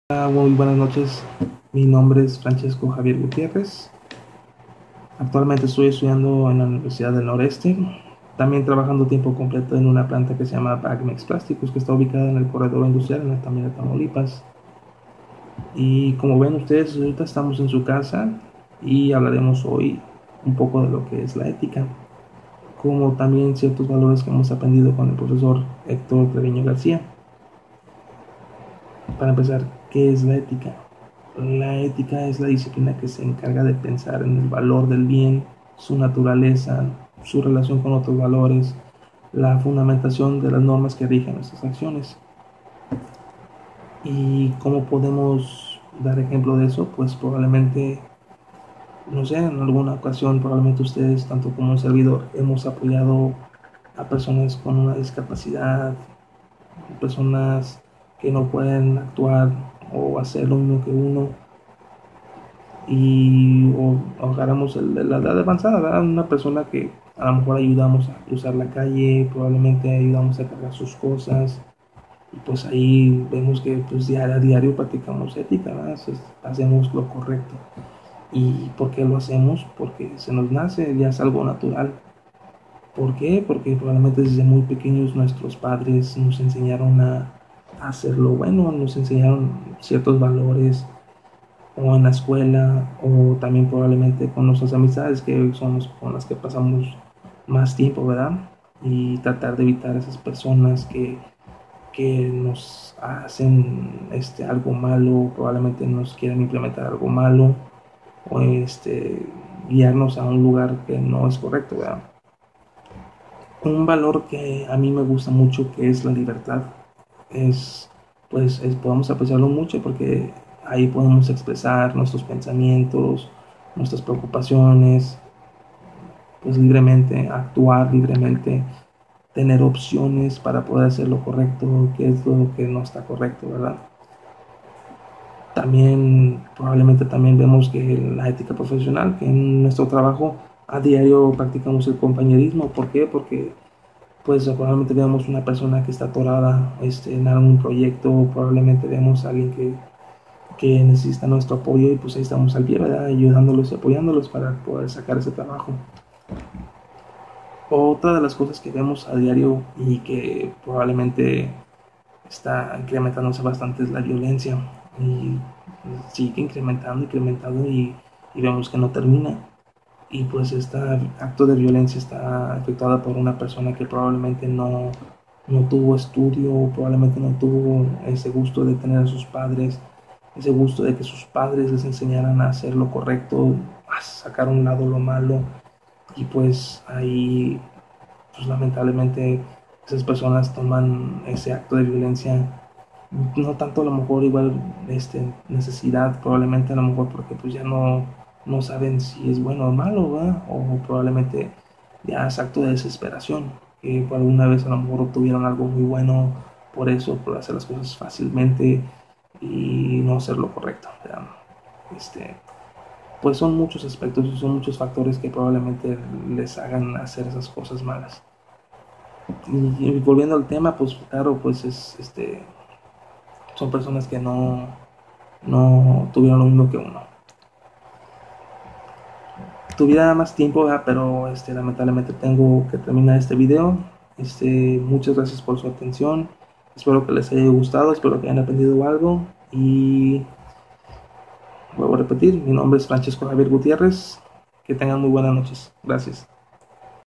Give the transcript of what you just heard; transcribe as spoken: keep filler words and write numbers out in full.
Hola, muy buenas noches. Mi nombre es Francesco Javier Gutiérrez. Actualmente estoy estudiando en la Universidad del Noreste, también trabajando tiempo completo en una planta que se llama Bagmex Plásticos, que está ubicada en el corredor industrial en Altamira, Tamaulipas. Y como ven ustedes, ahorita estamos en su casa y hablaremos hoy un poco de lo que es la ética, como también ciertos valores que hemos aprendido con el profesor Héctor Treviño García. Para empezar, ¿qué es la ética? La ética es la disciplina que se encarga de pensar en el valor del bien, su naturaleza, su relación con otros valores, la fundamentación de las normas que rigen nuestras acciones. ¿Y cómo podemos dar ejemplo de eso? Pues probablemente, no sé, en alguna ocasión, probablemente ustedes, tanto como un servidor, hemos apoyado a personas con una discapacidad, personas que no pueden actuar o hacer lo mismo que uno, y o, o agarramos el, la edad avanzada, ¿verdad? Una persona que a lo mejor ayudamos a cruzar la calle, probablemente ayudamos a cargar sus cosas, y pues ahí vemos que pues diario a diario practicamos ética, ¿verdad? Hacemos lo correcto. ¿Y por qué lo hacemos? Porque se nos nace, ya es algo natural. ¿Por qué? Porque probablemente desde muy pequeños nuestros padres nos enseñaron a, a hacer lo bueno, nos enseñaron ciertos valores, o en la escuela, o también probablemente con nuestras amistades, que son con las que pasamos más tiempo, ¿verdad? Y tratar de evitar esas personas que, que nos hacen este, algo malo, probablemente nos quieran implementar algo malo, o este, guiarnos a un lugar que no es correcto, ¿verdad? Un valor que a mí me gusta mucho, que es la libertad, es, pues, es, podemos apreciarlo mucho porque ahí podemos expresar nuestros pensamientos, nuestras preocupaciones, pues libremente, actuar libremente, tener opciones para poder hacer lo correcto, qué es lo que no está correcto, ¿verdad? También, probablemente también vemos que la ética profesional, que en nuestro trabajo a diario practicamos el compañerismo. ¿Por qué? Porque pues probablemente veamos una persona que está atorada este, en algún proyecto, probablemente vemos a alguien que, que necesita nuestro apoyo, y pues ahí estamos al pie, ¿verdad? Ayudándolos y apoyándolos para poder sacar ese trabajo. Otra de las cosas que vemos a diario y que probablemente está incrementándose bastante es la violencia, y sigue incrementando, incrementando, y, y vemos que no termina. Y pues este acto de violencia está efectuada por una persona que probablemente no, no tuvo estudio, probablemente no tuvo ese gusto de tener a sus padres, ese gusto de que sus padres les enseñaran a hacer lo correcto, a sacar a un lado lo malo. Y pues ahí, pues lamentablemente, esas personas toman ese acto de violencia, no tanto a lo mejor igual este, necesidad, probablemente a lo mejor porque pues ya no, no saben si es bueno o malo, ¿verdad? O probablemente ya es acto de desesperación, que por alguna vez a lo mejor obtuvieron algo muy bueno, por eso, por hacer las cosas fácilmente y no hacer lo correcto, ¿verdad? Este, pues son muchos aspectos y son muchos factores que probablemente les hagan hacer esas cosas malas. Y, y volviendo al tema, pues claro, pues es este son personas que no, no tuvieron lo mismo que uno. Tuviera más tiempo, ¿verdad? Pero este, lamentablemente tengo que terminar este video. Este, muchas gracias por su atención. Espero que les haya gustado, espero que hayan aprendido algo. Y vuelvo a repetir, mi nombre es Francesco Javier Gutiérrez. Que tengan muy buenas noches. Gracias.